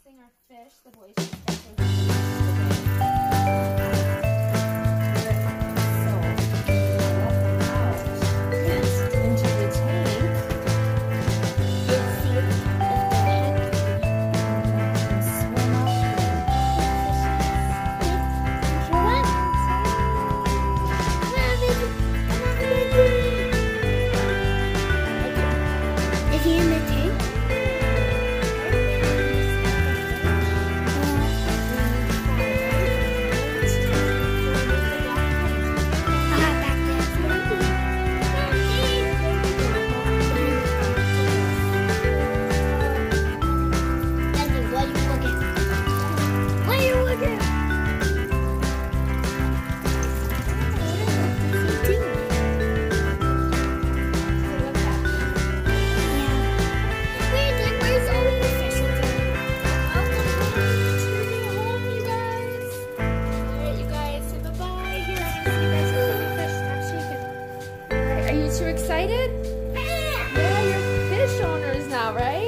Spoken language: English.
testing our fish. The boys just got those today. Too excited? Yeah, you're fish owners now, right?